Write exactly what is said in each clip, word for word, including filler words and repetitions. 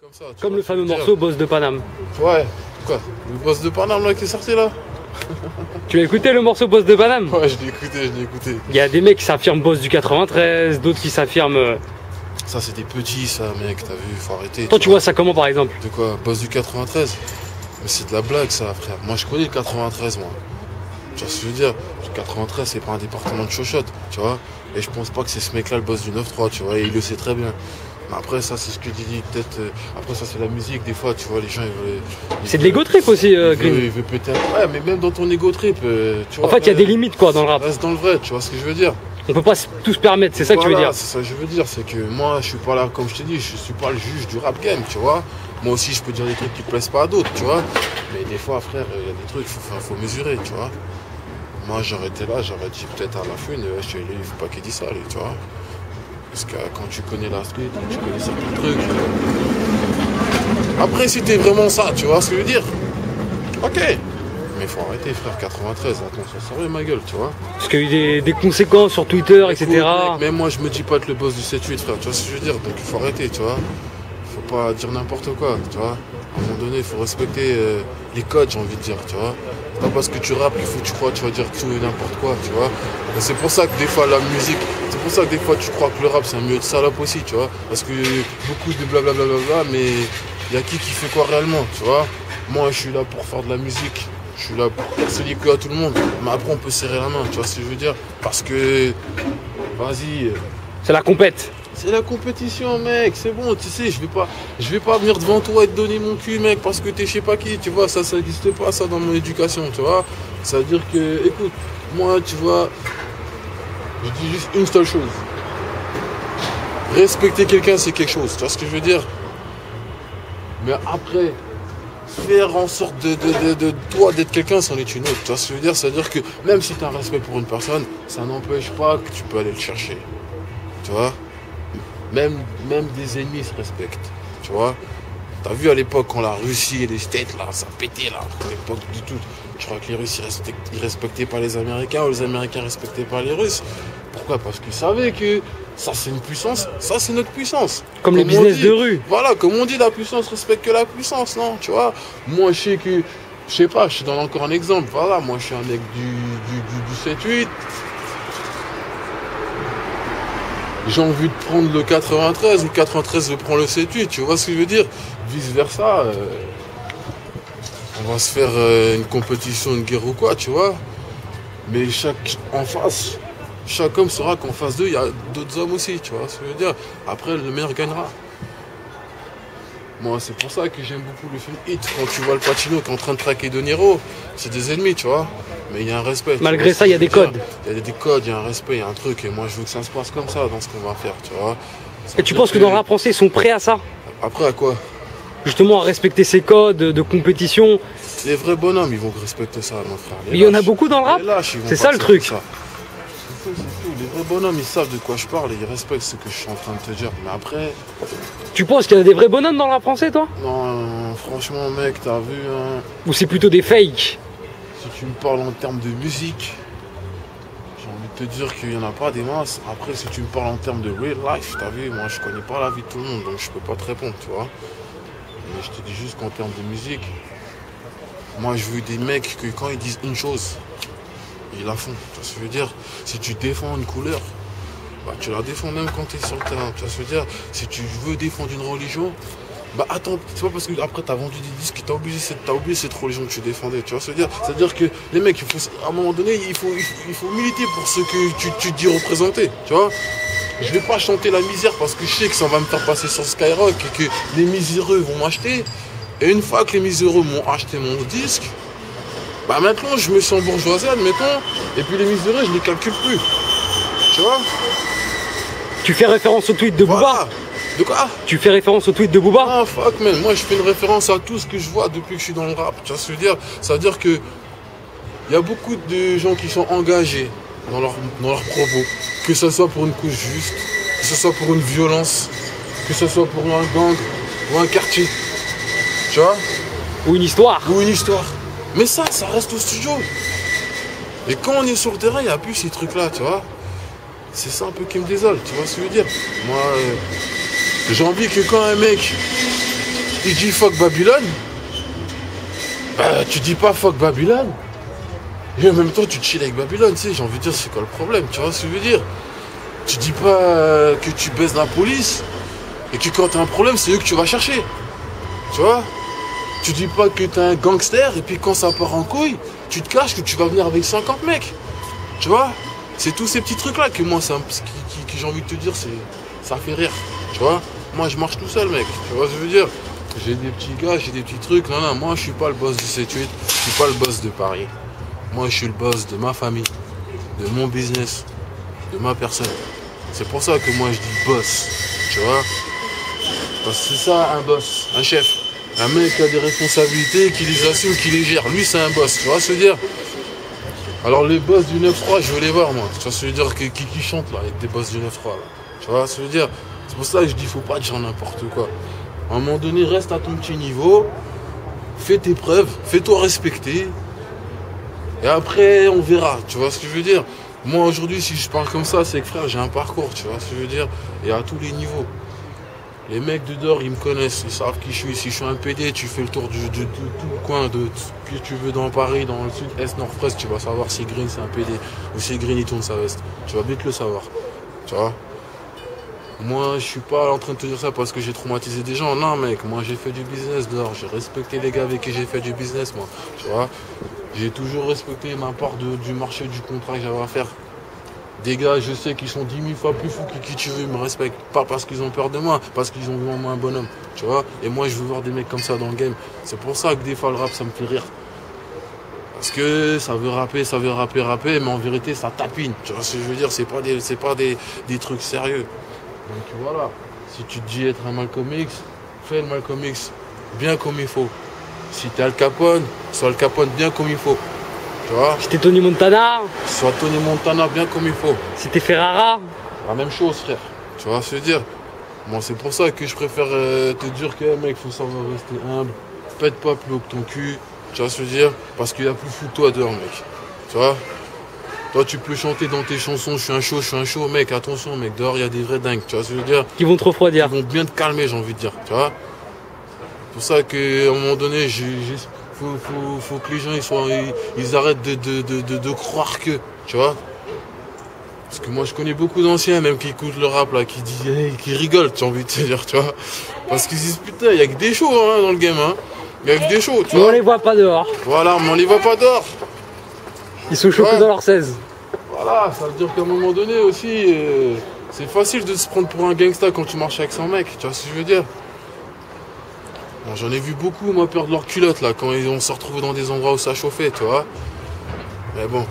Comme ça. Comme le fameux morceau Boss de Paname. Ouais, quoi? Le Boss de Paname là qui est sorti là? Tu as écouté le morceau Boss de Paname? Ouais, je l'ai écouté, je l'ai écouté. Il y a des mecs qui s'affirment Boss du quatre-vingt-treize, d'autres qui s'affirment... Ça c'est des petits ça mec, t'as vu, faut arrêter. Toi tu vois ça comment par exemple? De quoi? Boss du quatre-vingt-treize? Mais c'est de la blague ça frère. Moi je connais le quatre-vingt-treize moi. Tu vois ce que je veux dire? Le quatre-vingt-treize c'est pas un département de chochotte, tu vois. Et je pense pas que c'est ce mec là le boss du neuf trois, tu vois, et il le sait très bien. Mais après ça c'est ce que tu dis, peut-être... Euh, après ça c'est la musique, des fois tu vois les gens ils veulent... C'est de l'ego trip aussi euh, Green. Il veut peut-être... Ouais mais même dans ton ego trip, euh, tu vois... En fait il y a des limites quoi dans le rap. Reste dans le vrai, tu vois ce que je veux dire? On peut pas tout se permettre, c'est ça voilà, que tu veux dire? C'est ça que je veux dire, c'est que moi je suis pas là, comme je t'ai dit, je suis pas le juge du rap game, tu vois. Moi aussi je peux dire des trucs qui plaisent pas à d'autres, tu vois. Mais des fois frère, il y a des trucs, il faut, faut mesurer, tu vois. Moi j'aurais été là, j'aurais dit peut-être à la fin, euh, je, il faut pas qu'il dise ça, lui, tu vois. Parce que quand tu connais la street, quand tu connais certains trucs... Euh... Après si t'es vraiment ça, tu vois ce que je veux dire? Ok. Mais faut arrêter frère, quatre-vingt-treize, attends, ça sérieux ma gueule, tu vois. Parce qu'il y a eu des, des conséquences sur Twitter, et cetera. Mec, même moi je me dis pas être le boss du sept huit frère, tu vois ce que je veux dire? Donc il faut arrêter, tu vois. Faut pas dire n'importe quoi, tu vois. À un moment donné, il faut respecter euh, les codes, j'ai envie de dire, tu vois. C'est pas parce que tu rappes qu'il faut que tu crois, tu vas dire tout et n'importe quoi, tu vois. Et c'est pour ça que des fois la musique, c'est pour ça que des fois tu crois que le rap c'est un milieu de salope aussi, tu vois. Parce que beaucoup de blablabla, mais il y a qui qui fait quoi réellement, tu vois. Moi je suis là pour faire de la musique. Je suis là pour casser les couilles à tout le monde. Mais après, on peut serrer la main, tu vois ce que je veux dire? Parce que, vas-y. C'est la compète. C'est la compétition, mec. C'est bon, tu sais, je vais pas, je vais pas venir devant toi et te donner mon cul, mec, parce que t'es je sais pas qui. Tu vois, ça, ça n'existe pas, ça, dans mon éducation, tu vois. Ça veut dire que, écoute, moi, tu vois, je dis juste une seule chose. Respecter quelqu'un, c'est quelque chose. Tu vois ce que je veux dire? Mais après... faire en sorte de, de, de, de toi d'être quelqu'un, c'en est une autre. Tu vois ce que je veux dire? C'est-à-dire que même si tu as un respect pour une personne, ça n'empêche pas que tu peux aller le chercher. Tu vois? Même, même des ennemis se respectent. Tu vois? T'as vu à l'époque quand la Russie et les States, là, ça pétait là, à l'époque du tout. Je crois que les Russes, ils respectaient, ils respectaient pas les Américains, ou les Américains respectaient pas les Russes. Pourquoi? Parce qu'ils savaient que ça c'est une puissance, ça c'est notre puissance. Comme, comme les business dit, de rue. Voilà, comme on dit, la puissance respecte que la puissance, non? Tu vois? Moi je sais que, je sais pas, je te donne encore un exemple. Voilà, moi je suis un mec du, du, du, du sept huit. J'ai envie de prendre le quatre-vingt-treize, ou le quatre-vingt-treize veut prendre le sept huit, tu vois ce que je veux dire? Vice versa, euh, on va se faire euh, une compétition, une guerre ou quoi, tu vois? Mais chaque, en face, chaque homme saura qu'en face d'eux, il y a d'autres hommes aussi, tu vois ce que je veux dire? Après, le meilleur gagnera. Moi, c'est pour ça que j'aime beaucoup le film Hit. Quand tu vois le Pacino qui est en train de traquer De Niro, c'est des ennemis, tu vois? Mais il y a un respect. Malgré ça, il y a des codes. Il y a des codes, il y a un respect, il y a un truc. Et moi, je veux que ça se passe comme ça dans ce qu'on va faire, tu vois? Et tu penses que dans le rap français, ils sont prêts à ça? Après, à quoi? Justement, à respecter ces codes de compétition. Les vrais bonhommes, ils vont respecter ça, mon frère. Mais il y en a beaucoup dans le rap. C'est ça le truc. C'est tout, c'est tout. Les vrais bonhommes, ils savent de quoi je parle et ils respectent ce que je suis en train de te dire. Mais après... Tu penses qu'il y a des vrais bonhommes dans le rap français, toi? Non, franchement, mec, t'as vu, hein... Ou c'est plutôt des fakes? Si tu me parles en termes de musique, j'ai envie de te dire qu'il n'y en a pas des masses. Après, si tu me parles en termes de real life, t'as vu, moi, je connais pas la vie de tout le monde, donc je peux pas te répondre, tu vois. Mais je te dis juste qu'en termes de musique, moi, je veux des mecs que quand ils disent une chose, ils la font. Tu vois ce que je veux dire? Si tu défends une couleur, bah, tu la défends même quand tu es sur le terrain. Tu vois ce que je veux dire? Si tu veux défendre une religion, bah attends, c'est pas parce que après t'as vendu des disques que t'as oublié, t'as oublié cette religion que tu défendais. Tu vois ce que je veux dire? C'est-à-dire que les mecs, il faut, à un moment donné, il faut, il faut, il faut militer pour ce que tu, tu dis représenter. Tu vois? Je vais pas chanter la misère parce que je sais que ça va me faire passer sur Skyrock et que les miséreux vont m'acheter. Et une fois que les miséreux m'ont acheté mon disque, bah maintenant je me sens bourgeoisie, admettons, et puis les miséreux je les calcule plus. Tu vois? Tu fais référence au tweet de Booba? Voilà. De quoi? Tu fais référence au tweet de Booba? Ah fuck man, moi je fais une référence à tout ce que je vois depuis que je suis dans le rap. Tu vois ce que je veux dire? Ça veut dire que il y a beaucoup de gens qui sont engagés dans leurs dans leurs propos. Que ce soit pour une cause juste, que ce soit pour une violence, que ce soit pour un gang ou un quartier. Tu vois? Ou une histoire. Ou une histoire. Mais ça, ça reste au studio. Et quand on est sur le terrain, il n'y a plus ces trucs-là, tu vois. C'est ça un peu qui me désole, tu vois ce que je veux dire? Moi, euh, j'ai envie que quand un mec, il dit fuck Babylone. Bah, tu dis pas fuck Babylone. Et en même temps, tu te chill avec Babylone, tu sais, j'ai envie de dire, c'est quoi le problème, tu vois ce que je veux dire? Tu dis pas euh, que tu baises la police et que quand t'as un problème, c'est eux que tu vas chercher. Tu vois? Tu dis pas que t'es un gangster et puis quand ça part en couille, tu te caches que tu vas venir avec cinquante mecs. Tu vois? C'est tous ces petits trucs-là que moi, ça, qui, qui, qui j'ai envie de te dire, c'est, ça fait rire. Tu vois? Moi, je marche tout seul, mec. Tu vois ce que je veux dire? J'ai des petits gars, j'ai des petits trucs. Non, non, moi, je suis pas le boss du sept huit. Je suis pas le boss de Paris. Moi, je suis le boss de ma famille, de mon business, de ma personne. C'est pour ça que moi, je dis boss. Tu vois? Parce que c'est ça, un boss, un chef. Un mec qui a des responsabilités, qui les assume, qui les gère. Lui, c'est un boss. Tu vois ce que je veux dire? Alors, les boss du neuf trois, je veux les voir, moi. Tu vois ce que je veux dire? Qui, qui, qui chantent, là, avec des boss du neuf trois, là. Tu vois ce que je veux dire? C'est pour ça que je dis, faut pas dire n'importe quoi. À un moment donné, reste à ton petit niveau, fais tes preuves, fais-toi respecter, et après, on verra, tu vois ce que je veux dire? Moi, aujourd'hui, si je parle comme ça, c'est que frère, j'ai un parcours, tu vois ce que je veux dire? Et à tous les niveaux. Les mecs de dehors, ils me connaissent, ils savent qui je suis. Si je suis un P D, tu fais le tour du, de, de, de tout le coin, de ce que tu veux dans Paris, dans le sud, est, nord-ouest, tu vas savoir si Green, c'est un P D, ou si Green, il tourne sa veste. Tu vas vite le savoir, tu vois? Moi, je suis pas en train de te dire ça parce que j'ai traumatisé des gens. Non, mec, moi, j'ai fait du business dehors. J'ai respecté les gars avec qui j'ai fait du business, moi. Tu vois? J'ai toujours respecté ma part de, du marché, du contrat que j'avais à faire. Des gars, je sais qu'ils sont dix mille fois plus fous que qui tu veux, ils me respectent. Pas parce qu'ils ont peur de moi, parce qu'ils ont vu en moi un bonhomme. Tu vois? Et moi, je veux voir des mecs comme ça dans le game. C'est pour ça que des fois, le rap, ça me fait rire. Parce que ça veut rapper, ça veut rapper, rapper, mais en vérité, ça tapine. Tu vois ce que je veux dire? C'est pas des, c'est pas des, des trucs sérieux. Donc voilà, si tu te dis être un Malcolm X, fais le Malcolm X bien comme il faut. Si t'es Al Capone, sois Al Capone bien comme il faut. Tu vois? Si t'es Tony Montana, sois Tony Montana bien comme il faut. Si t'es Ferrara, la même chose, frère. Tu vois ce que je veux dire? Moi, c'est pour ça que je préfère euh, te dire que mec, faut savoir rester humble. Pète pas plus haut que ton cul. Tu vois ce que je veux dire? Parce qu'il y a plus fou de toi dehors, mec. Tu vois? Toi, tu peux chanter dans tes chansons, je suis un show, je suis un show, mec, attention, mec, dehors, il y a des vrais dingues, tu vois ce que je veux dire? Qui vont te refroidir. Ils vont bien te calmer, j'ai envie de dire, tu vois? C'est pour ça qu'à un moment donné, il faut, faut, faut que les gens, ils, soient, ils, ils arrêtent de, de, de, de, de croire que, tu vois? Parce que moi, je connais beaucoup d'anciens, même qui écoutent le rap, là, qui, disent, hey, qui rigolent, j'ai envie de te dire, tu vois? Parce qu'ils disent, putain, il n'y a que des shows, hein, dans le game, hein? Il n'y a que des shows, tu mais vois? on les voit pas dehors. Voilà, mais on les voit pas dehors. Ils sont chauds que dans leur seize. Voilà, ça veut dire qu'à un moment donné aussi, euh, c'est facile de se prendre pour un gangsta quand tu marches avec cent mecs, tu vois ce que je veux dire? Bon, j'en ai vu beaucoup, moi, perdre leur culotte, là, quand ils, on se retrouve dans des endroits où ça chauffait, tu vois? Mais bon,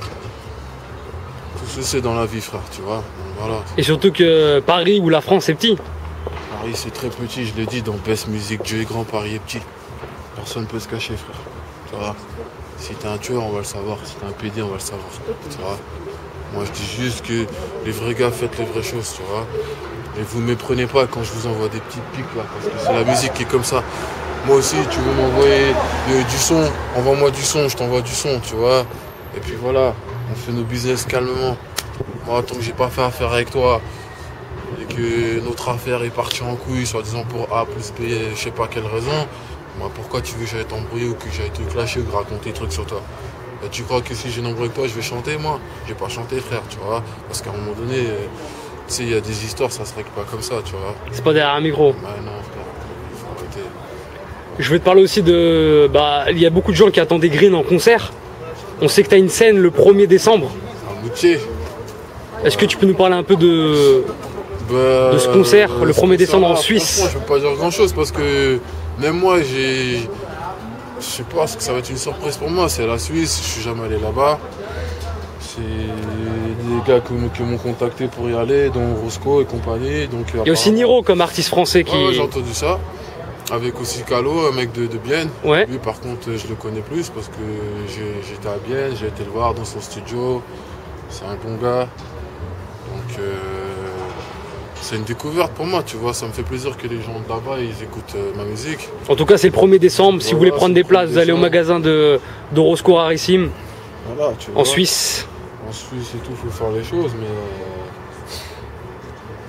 tout ça c'est dans la vie, frère, tu vois? Donc, voilà. Et surtout que Paris ou la France est petit. Paris c'est très petit, je l'ai dit, dans Best Music, Dieu est grand, Paris est petit. Personne ne peut se cacher, frère, tu vois? Si t'es un tueur, on va le savoir. Si t'es un P D, on va le savoir. Tu vois? Moi, je dis juste que les vrais gars, faites les vraies choses, tu vois? Et vous ne méprenez pas quand je vous envoie des petites piques, là, parce que c'est la musique qui est comme ça. Moi aussi, tu veux m'envoyer euh, du son, envoie-moi du son, je t'envoie du son, tu vois? Et puis voilà, on fait nos business calmement. Moi, tant que j'ai pas fait affaire avec toi, et que notre affaire est partie en couille, soi-disant pour A plus B, je sais pas quelle raison, moi, pourquoi tu veux que j'aille t'embrouiller ou que j'aille te clasher ou raconter des trucs sur toi? Et tu crois que si j'ai une embrouille avec toi, je vais chanter, moi? Je vais pas chanter, frère, tu vois? Parce qu'à un moment donné, euh, tu sais, il y a des histoires, ça se règle pas comme ça, tu vois? C'est pas derrière un micro. Bah non, frère, faut arrêter. Je vais te parler aussi de... Bah, il y a beaucoup de gens qui attendaient Green en concert. On sait que tu as une scène le premier décembre. À Moutier. Est-ce que tu peux nous parler un peu de, bah, de ce concert, euh, le premier décembre en Suisse? Suisse? Je peux pas dire grand-chose parce que même moi, j'ai... Je sais pas, parce que ça va être une surprise pour moi. C'est la Suisse, je suis jamais allé là-bas. C'est des gars qui m'ont contacté pour y aller, dont Roscoe et compagnie. Donc, il y a aussi Niro comme artiste français qui... Ouais, ouais, j'ai entendu ça. Avec aussi Calo, un mec de, de Bienne. Ouais. Lui, par contre, je le connais plus parce que j'étais à Bienne, j'ai été le voir dans son studio. C'est un bon gars. Donc, euh, c'est une découverte pour moi, tu vois. Ça me fait plaisir que les gens de là-bas, ils écoutent euh, ma musique. En tout cas, c'est le premier décembre. Si voilà, vous voulez prendre des places, vous allez au magasin de, de Roscoe Rarissime. Voilà, tu vois. En Suisse. En Suisse et tout, il faut faire les choses, mais...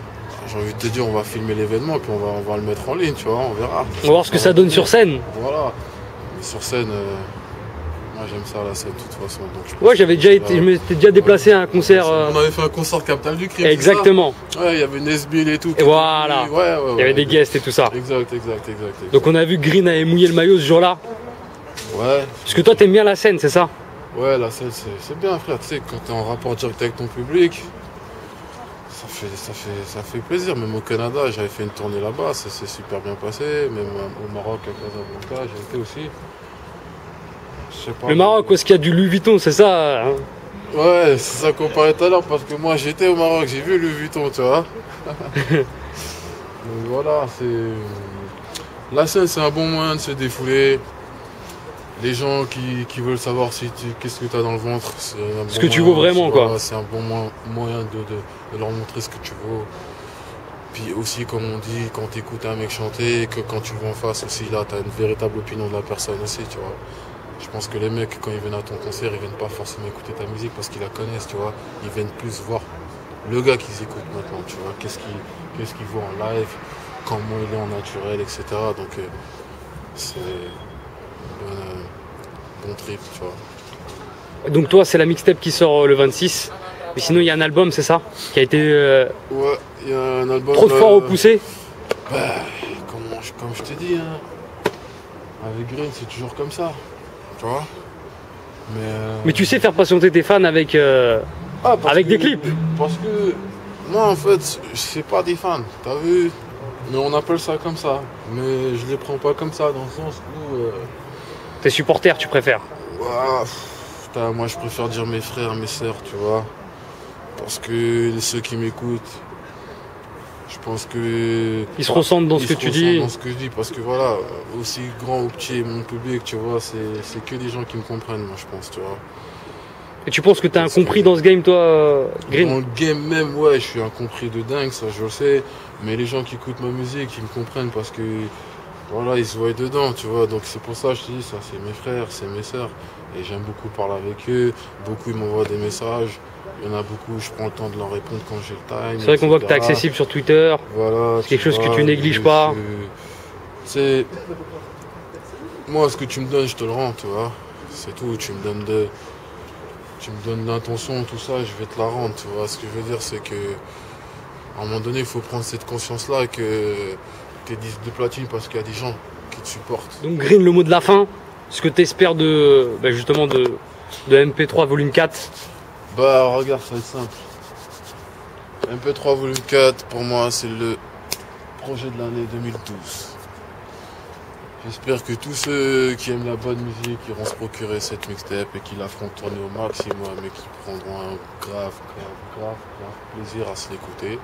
j'ai envie de te dire, on va filmer l'événement, puis on va, on va le mettre en ligne, tu vois, on verra. On va voir ce que ça donne sur scène. Voilà. Mais sur scène, euh, moi j'aime ça la scène de toute façon. Donc je pense Ouais, j'avais que déjà là, été, je m'étais déjà déplacé à un concert. euh, On avait fait un concert Capital du Crime. Exactement. c'est ça Ouais, il y avait Nesbill et tout. Et voilà. Ouais, ouais, ouais, Il y avait des guests et tout ça. Exact, exact, exact. exact. Donc on a vu que Green avait mouillé le maillot ce jour-là. Ouais. Parce que toi, t'aimes bien la scène, c'est ça? Ouais, la scène, c'est c'est bien, frère. Tu sais, quand t'es en rapport direct avec ton public, ça fait, ça fait, ça fait plaisir. Même au Canada, j'avais fait une tournée là-bas, ça s'est super bien passé. Même au Maroc, à Casablanca, j'ai été aussi. Je sais pas. Le Maroc, où est-ce qu'il y a du Louis Vuitton, c'est ça hein? Ouais, c'est ça qu'on parlait tout à l'heure, parce que moi j'étais au Maroc, j'ai vu Louis Vuitton, tu vois. Donc voilà, c'est. La scène, c'est un bon moyen de se défouler. Les gens qui, qui veulent savoir si tu, qu'est-ce que tu as dans le ventre, c'est un bon Ce que tu moyen, vaux vraiment, tu vois, quoi. C'est un bon mo- moyen de, de, de leur montrer ce que tu vaux. Puis aussi, comme on dit, quand tu écoutes un mec chanter, que quand tu le vois en face aussi, là, tu as une véritable opinion de la personne aussi, tu vois. Je pense que les mecs, quand ils viennent à ton concert, ils viennent pas forcément écouter ta musique parce qu'ils la connaissent, tu vois. Ils viennent plus voir le gars qu'ils écoutent maintenant, tu vois. Qu'est-ce qu'il qu'est-ce qu'il voit en live, comment il est en naturel, et cetera. Donc, euh, c'est bon, euh, bon trip, tu vois. Donc toi, c'est la mixtape qui sort euh, le vingt-six. Mais sinon, il y a un album, c'est ça? Qui a été euh, Ouais, il y a un album. trop fort euh, repoussé. Bah, comment, je- comme je t'ai dit, hein, avec Green, c'est toujours comme ça, tu vois. Mais, euh, Mais tu sais faire patienter tes fans avec, euh, ah, parce avec que- des clips. Parce que moi, en fait, c'est pas des fans, t'as vu. Mais on appelle ça comme ça. Mais je les prends pas comme ça, dans le sens où. euh, Tes supporters, tu préfères. ouah, pff, putain, moi, je préfère dire mes frères, mes sœurs, tu vois. Parce que ceux qui m'écoutent, je pense que. Ils se ressentent dans Ils ce que se tu ressentent dis. dans ce que je dis, parce que voilà, aussi grand ou petit est mon public, tu vois, c'est c'est que des gens qui me comprennent, moi, je pense, tu vois. Et tu penses que t'as un Parce que- compris dans ce game, toi, euh, Green? Dans le game même, ouais, je suis incompris de dingue, ça je le sais, mais les gens qui écoutent ma musique, ils me comprennent parce que, voilà, ils se voient dedans, tu vois, donc c'est pour ça que je te dis, ça c'est mes frères, c'est mes sœurs, et j'aime beaucoup parler avec eux, beaucoup ils m'envoient des messages, il y en a beaucoup, je prends le temps de leur répondre quand j'ai le time. C'est vrai qu'on voit que t'es et cetera. accessible sur Twitter. Voilà. C'est quelque chose que vois, tu négliges je- pas. je- C'est. Moi, ce que tu me donnes, je te le rends, tu vois. C'est tout. Tu me donnes de. Tu me donnes l'intention, tout ça, je vais te la rendre, tu vois. Ce que je veux dire, c'est que. À un moment donné, il faut prendre cette conscience-là que. T'es disque de platine parce qu'il y a des gens qui te supportent. Donc Green, le mot de la fin. Ce que t'espères de, bah, justement, de, de M P trois volume quatre. Bah, regarde, ça va être simple. M P trois volume quatre, pour moi, c'est le projet de l'année deux mille douze. J'espère que tous ceux qui aiment la bonne musique iront se procurer cette mixtape et qui la feront tourner au maximum et qui prendront un grave, grave, grave, grave plaisir à se l'écouter.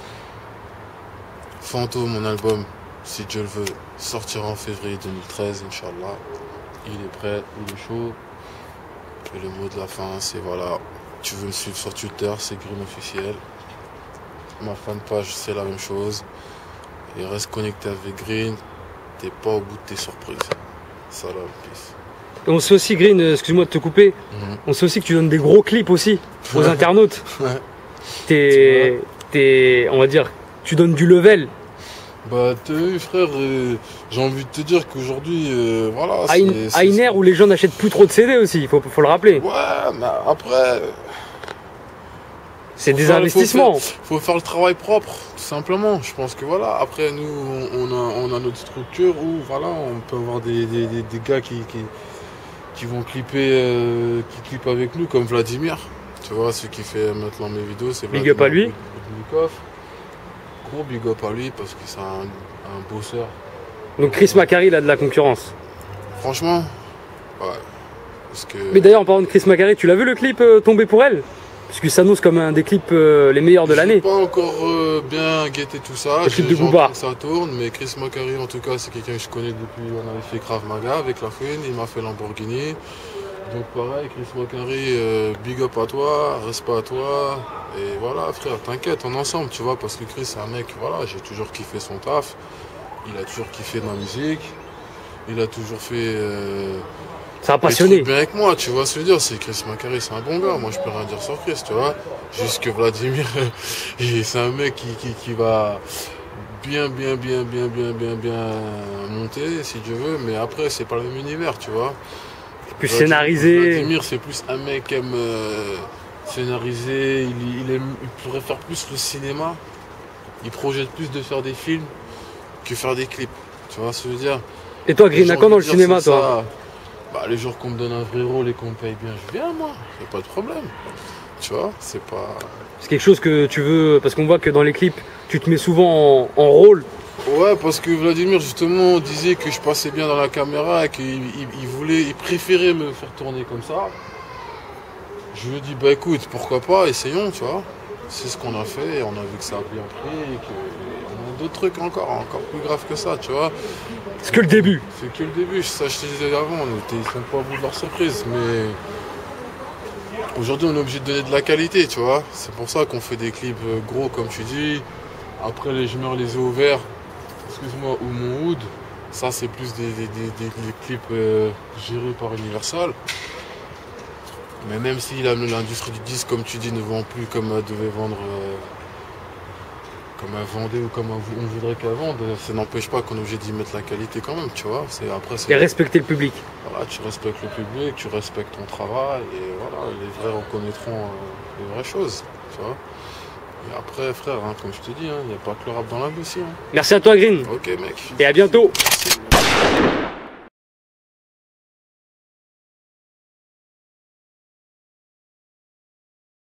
Fantôme, mon album, si Dieu le veut, sortira en février deux mille treize, Inch'Allah. Il est prêt, il est chaud. Et le mot de la fin, c'est voilà, tu veux me suivre sur Twitter, c'est Green Officiel. Ma fanpage, c'est la même chose. Et reste connecté avec Green, t'es pas au bout de tes surprises. Salam, peace. Et on sait aussi, Green, euh, excuse-moi de te couper, Mhm. on sait aussi que tu donnes des gros clips aussi aux Ouais. internautes. Ouais. T'es, t'es, on va dire, tu donnes du level. Bah, t'as vu, frère, euh, j'ai envie de te dire qu'aujourd'hui, euh, voilà. À c'est- une, c'est- à une ère où les gens n'achètent plus trop de C D aussi, il faut, faut le rappeler. Ouais, mais après. C'est faut des faire- investissements. Faut faire, faut faire le travail propre, tout simplement. Je pense que voilà. Après, nous, on a, on a notre structure où, voilà, on peut avoir des, des, des, des gars qui, qui, qui vont clipper, euh, qui clippent avec nous, comme Vladimir. Tu vois, celui qui fait maintenant mes vidéos, c'est Big Vladimir up à lui. Boudnikov. Gros big up à lui parce que c'est un, un bosseur. Donc Chris Macari, il a de la concurrence. Franchement, ouais. Parce que. Mais d'ailleurs, en parlant de Chris Macari, tu l'as vu le clip euh, Tomber pour elle? Parce qu'il s'annonce comme un des clips euh, les meilleurs de J'ai l'année. pas encore euh, bien guetté tout ça. Le clip J'ai- de j'ai Booba. entendu que ça tourne, mais Chris Macari en tout cas c'est quelqu'un que je connais depuis. On avait fait Krav Maga avec la Fouine, il m'a fait Lamborghini. Donc pareil, Chris Macari, euh, big up à toi, respect à toi. Et voilà frère, t'inquiète, on est ensemble, tu vois, parce que Chris c'est un mec, voilà, j'ai toujours kiffé son taf. Il a toujours kiffé ma musique. Il a toujours fait. euh, Ça a les passionné. trucs bien avec moi, tu vois ce que je veux dire. C'est Chris Macari, c'est un bon gars. Moi, je peux rien dire sur Chris, tu vois. Juste que Vladimir, c'est un mec qui, qui, qui va bien, bien, bien, bien, bien, bien, bien monter, si tu veux. Mais après, c'est pas le même univers, tu vois. Plus Vladimir, scénarisé. Vladimir, c'est plus un mec qui aime euh, scénariser. Il, il, aime, il pourrait faire plus le cinéma. Il projette plus de faire des films que faire des clips. Tu vois ce que je veux dire. Et toi, Green, à quand dans le dire, cinéma, toi? Bah, les jours qu'on me donne un vrai rôle et qu'on me paye bien, je viens, moi. Y a pas de problème. Tu vois, c'est pas... C'est quelque chose que tu veux... Parce qu'on voit que dans les clips, tu te mets souvent en, en rôle. Ouais, parce que Vladimir, justement, disait que je passais bien dans la caméra et qu'il il, il voulait, il préférait me faire tourner comme ça. Je lui ai dit, bah écoute, pourquoi pas, essayons, tu vois. C'est ce qu'on a fait et on a vu que ça a bien pris et qu'on a d'autres trucs encore, encore plus graves que ça, tu vois. C'est que le début. C'est que le début, ça je te disais avant, on était, ils sont pas au bout de leur surprise, mais aujourd'hui on est obligé de donner de la qualité, tu vois. C'est pour ça qu'on fait des clips gros comme tu dis. Après les je meurs les yeux ouverts, excuse-moi, ou mon hood, ça c'est plus des, des, des, des, des clips euh, gérés par Universal. Mais même si l'industrie du disque, comme tu dis, ne vend plus comme elle devait vendre, euh, comme elle vendait ou comme on voudrait qu'elle vende, ça n'empêche pas qu'on est obligé d'y mettre la qualité quand même, tu vois. C'est, après, c'est... Et respecter le public. Voilà, tu respectes le public, tu respectes ton travail, et voilà, les vrais reconnaîtront euh, les vraies choses, tu vois. Et après, frère, hein, comme je te dis, il hein, n'y a pas que le rap dans la vie aussi. Hein. Merci à toi, Green. Ok, mec. Et à bientôt. Merci.